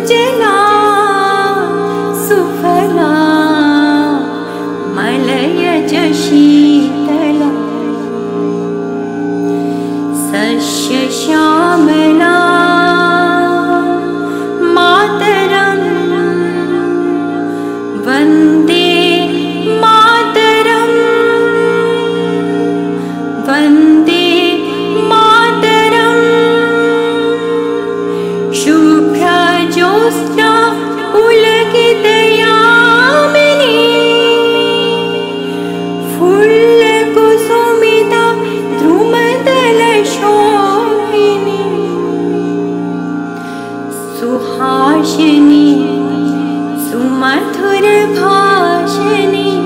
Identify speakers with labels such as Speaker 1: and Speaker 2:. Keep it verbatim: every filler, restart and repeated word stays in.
Speaker 1: सुजला सुफला मलयज शीतला सस्य श्यामला मातरं वन्दे मातरं वन्दे मातरं शुभ्रज्योत्स्ना पुलकितयामिनी फुल्लकुसुमिता द्रुमदलशोभिनी सुहासिनी सुमधुरभाषिणी